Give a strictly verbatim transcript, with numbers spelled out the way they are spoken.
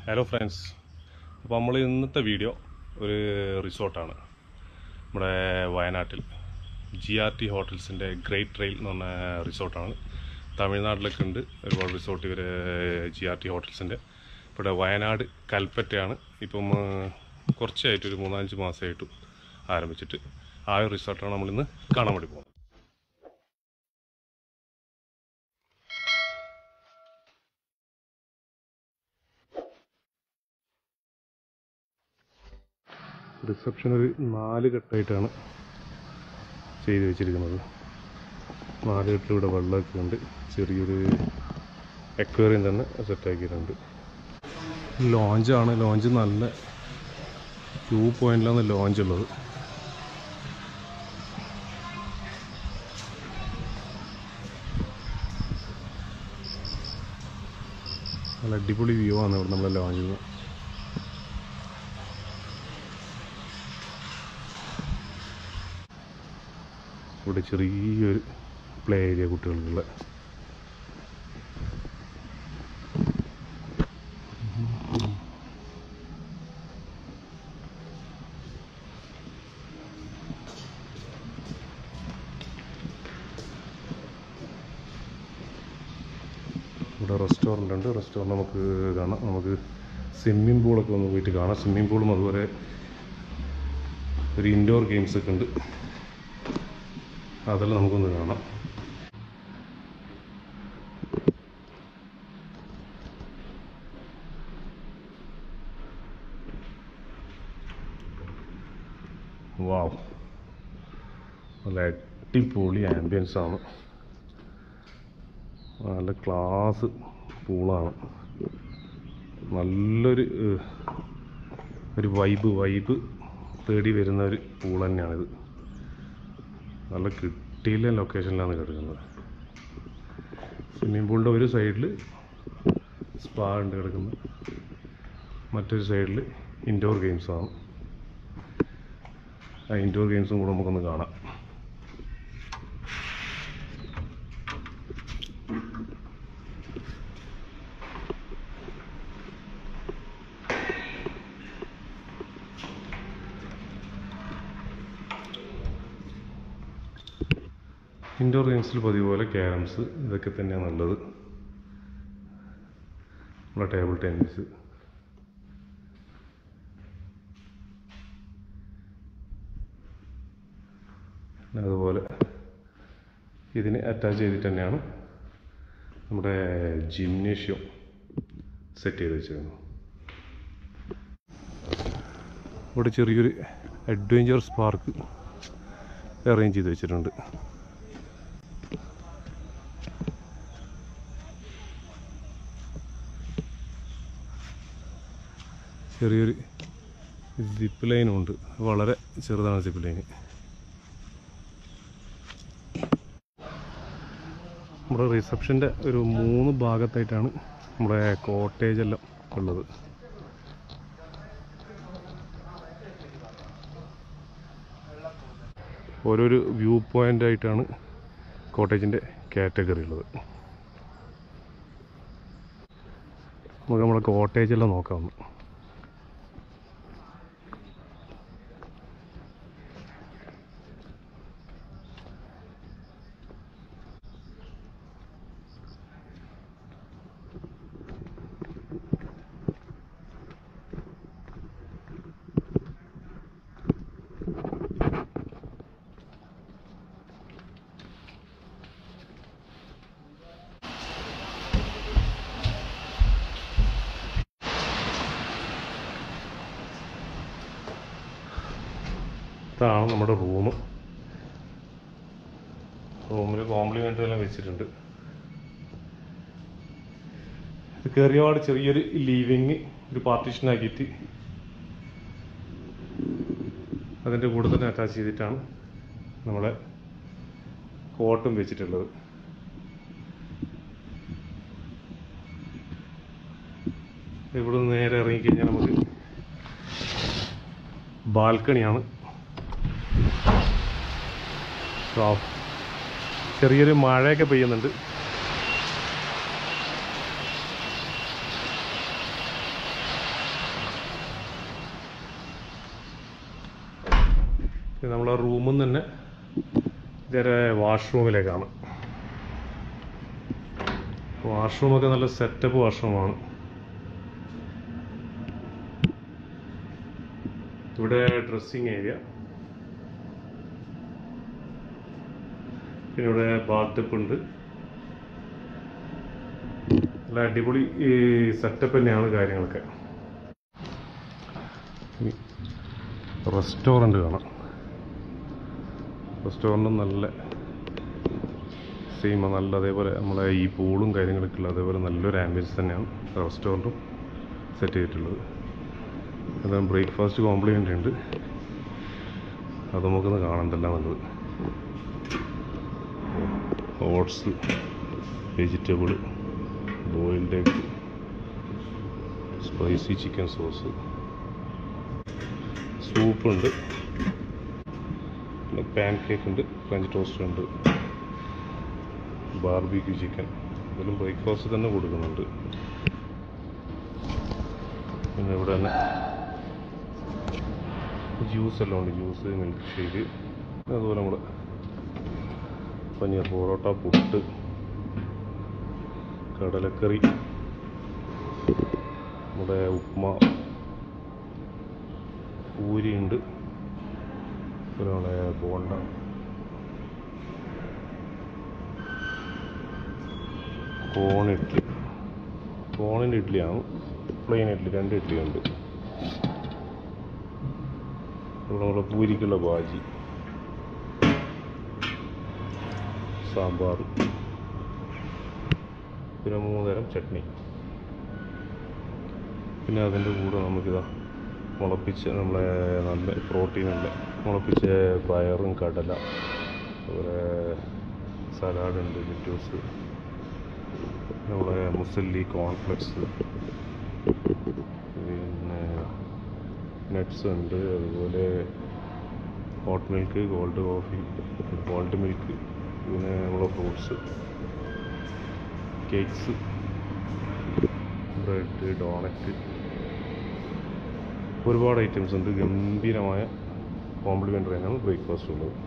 Hello friends, അപ്പോൾ നമ്മൾ ഇന്നത്തെ വീഡിയോ ഒരു റിസോർട്ടാണ്. നമ്മുടെ വയനാട്ടിൽ ജി ആർ ടി ഹോട്ടൽസിൻ്റെ ഗ്രേറ്റ് ട്രെയിൽ എന്ന് പറഞ്ഞ റിസോർട്ടാണ്. തമിഴ്നാട്ടിലൊക്കെ ഉണ്ട് ഒരുപാട് റിസോർട്ട് ഇവർ ജി ആർ ടി ഹോട്ടൽസിൻ്റെ. ഇവിടെ വയനാട് കൽപ്പറ്റയാണ് ഇപ്പം കുറച്ചായിട്ട് ഒരു മൂന്നാലഞ്ച് മാസമായിട്ട് ആരംഭിച്ചിട്ട്. ആ ഒരു റിസോർട്ടാണ് നമ്മളിന്ന് കാണാൻ വേണ്ടി പോകുന്നത്. റിസപ്ഷൻ ഒരു നാല് ഘട്ടമായിട്ടാണ് ചെയ്ത് വെച്ചിരിക്കുന്നത്. നാല് ഘട്ടത്തിലൂടെ വെള്ളമൊക്കെ ഉണ്ട്. ചെറിയൊരു അക്വേറിയം തന്നെ സെറ്റാക്കിയിട്ടുണ്ട്. ലോഞ്ചാണ്. ലോഞ്ച് നല്ല വ്യൂ പോയിന്റിലാണ് ലോഞ്ച് ഉള്ളത്. നല്ല അടിപൊളി വ്യൂ ആണ് ഇവിടെ നമ്മളെ ലോഞ്ചിൽ നിന്ന്. ഇവിടെ ചെറിയൊരു പ്ലേ ഏരിയ കുട്ടികൾക്കുള്ള. ഇവിടെ റെസ്റ്റോറൻ്റ് ഉണ്ട്. റെസ്റ്റോറൻറ്റ് നമുക്ക് കാണാം. നമുക്ക് സ്വിമ്മിംഗ് പൂളൊക്കെ ഒന്ന് പോയിട്ട് കാണാം. സ്വിമ്മിംഗ് പൂളും അതുപോലെ ഒരു ഇൻഡോർ ഗെയിംസൊക്കെ ഉണ്ട്. അതെല്ലാം നമുക്കൊന്ന് കാണാം. വാവ്, നല്ല അടിപൊളി ആംബിയൻസ് ആണ്. നല്ല ക്ലാസ് പൂളാണ്. നല്ലൊരു ഒരു വൈബ് വൈബ് തേടി വരുന്ന ഒരു പൂൾ തന്നെയാണിത്. നല്ല കിട്ടിയില്ല ലൊക്കേഷനിലാണ് കിടക്കുന്നത്. സ്വിമ്മിംഗ് പൂളിൻ്റെ ഒരു സൈഡിൽ സ്പാ ഉണ്ട് കിടക്കുന്നത്, മറ്റൊരു സൈഡിൽ ഇൻഡോർ ഗെയിംസാണ്. ആ ഇൻഡോർ ഗെയിംസും കൂടെ നമുക്കൊന്ന് കാണാം. ഇൻഡോർ ഗെയിംസിൽ പതിവ് പോലെ ക്യാരംസ് ഇതൊക്കെ തന്നെയാണ് നല്ലത്. നമ്മുടെ ടേബിൾ ടെന്നീസ്, അതുപോലെ ഇതിന് അറ്റാച്ച് ചെയ്തിട്ട് തന്നെയാണ് നമ്മുടെ ജിംനേഷ്യം സെറ്റ് ചെയ്ത് വെച്ചിരുന്നത്. ഇവിടെ ചെറിയൊരു അഡ്വഞ്ചറസ് പാർക്ക് അറേഞ്ച് ചെയ്ത് വെച്ചിട്ടുണ്ട്. ചെറിയൊരു സിപ്പ് ലൈനും ഉണ്ട്. വളരെ ചെറുതാണ് സിപ്പ് ലൈന്. നമ്മുടെ റിസപ്ഷൻ്റെ ഒരു മൂന്ന് ഭാഗത്തായിട്ടാണ് നമ്മുടെ കോട്ടേജ് എല്ലാം ഉള്ളത്. ഓരോരു വ്യൂ പോയിൻ്റ് ആയിട്ടാണ് കോട്ടേജിൻ്റെ കാറ്റഗറി ഉള്ളത്. നമുക്ക് നമ്മുടെ കോട്ടേജെല്ലാം നോക്കാം. ഇതാണ് നമ്മുടെ റൂം. റൂമിൽ കോംപ്ലിമെൻ്ററി എല്ലാം വെച്ചിട്ടുണ്ട്. ഇത് കയറിയപാട് ചെറിയൊരു ലീവിങ് ഒരു പാർട്ടീഷൻ ആക്കിയിട്ട് അതിൻ്റെ കൂടെ തന്നെ അറ്റാച്ച് ചെയ്തിട്ടാണ് നമ്മളെ കോട്ടും വെച്ചിട്ടുള്ളത്. ഇവിടെ നിന്ന് നേരെ ഇറങ്ങിക്കഴിഞ്ഞാൽ നമുക്ക് ബാൽക്കണിയാണ്. ചെറിയൊരു മഴയൊക്കെ പെയ്യുന്നുണ്ട്. നമ്മളെ റൂമിൽ നിന്ന് തന്നെ ഇതേ വാഷ്റൂമിലേക്കാണ്. വാഷ്റൂമൊക്കെ നല്ല സെറ്റപ്പ് വാഷ്റൂമാണ്. ഇവിടെ ഡ്രസ്സിങ് ഏരിയ, പിന്നെ ഇവിടെ ബാത്ത് ഉണ്ട്. നല്ല അടിപൊളി ഈ സെറ്റപ്പ് തന്നെയാണ് കാര്യങ്ങളൊക്കെ. റെസ്റ്റോറൻറ്റ് കാണാം. റെസ്റ്റോറൻറ്റും നല്ല സെയിം നല്ല അതേപോലെ നമ്മളെ ഈ പൂളും കാര്യങ്ങളൊക്കെ ഉള്ള അതേപോലെ നല്ലൊരു ആംബിയൻസ് തന്നെയാണ് റെസ്റ്റോറൻറ്റും സെറ്റ് ചെയ്തിട്ടുള്ളത്. അതാണ് ബ്രേക്ക്ഫാസ്റ്റ് കോംപ്ലിമെൻ്റ് ഉണ്ട്, അത് നമുക്കൊന്ന് കാണണ്ടെല്ലാം നല്ലത്. Oats, vegetable, boiled egg, spicy chicken sauce, സൂപ്പുണ്ട്, പിന്നെ പാൻ കേക്ക് ഉണ്ട്, ഫ്രഞ്ച് ടോസ്റ്റ് ഉണ്ട്, ബാർബിക്യൂ ചിക്കൻ ഇതിലും ബ്രേക്ക്ഫാസ്റ്റ് തന്നെ കൊടുക്കുന്നുണ്ട്. പിന്നെ ഇവിടെ തന്നെ ജ്യൂസ് എല്ലാം ഉണ്ട്, ജ്യൂസ്, മിൽക്ക് ഷേക്ക്, അതുപോലെ നമ്മുടെ പനീർ പൊറോട്ട, പുട്ട്, കടലക്കറി, നമ്മുടെ ഉപ്മാ, പൂരിയുണ്ട്, പിന്നെ നമ്മുടെ ബോണ്ട, കോൺ ഇഡ്ഡലി, കോണിൻ്റെ ഇഡ്ഡലിയാണ്, പ്ലെയിൻ ഇഡ്ഡലി, രണ്ട് ഇഡ്ഡലിയുണ്ട്. ഇവിടെ നമ്മുടെ പൂരിക്കുള്ള ബാജി, സാമ്പാർ, പിന്നെ മൂന്ന് തരം ചട്നി. പിന്നെ അതിൻ്റെ കൂടെ നമുക്കിതാ മുളപ്പിച്ച നമ്മളെ നല്ല പ്രോട്ടീനുള്ള മുളപ്പിച്ച പയറും കടല, അതുപോലെ സലാഡുണ്ട്, ലിറ്റൂസ്, നമ്മളെ മുസല്ലി, കോൺഫ്ലെക്സ്, പിന്നെ നട്ട്സ് ഉണ്ട്, അതുപോലെ hot milk, gold coffee, gold milk, പിന്നെ നമ്മളെ ഫ്രൂട്ട്സ്, കേക്ക്സ്, ബ്രെഡ്, ഡോണറ്റ്, ഒരുപാട് ഐറ്റംസ് ഉണ്ട്. ഗംഭീരമായ കോംപ്ലിമെൻ്ററി ആണ് ബ്രേക്ക്ഫാസ്റ്റ് ഉള്ളത്.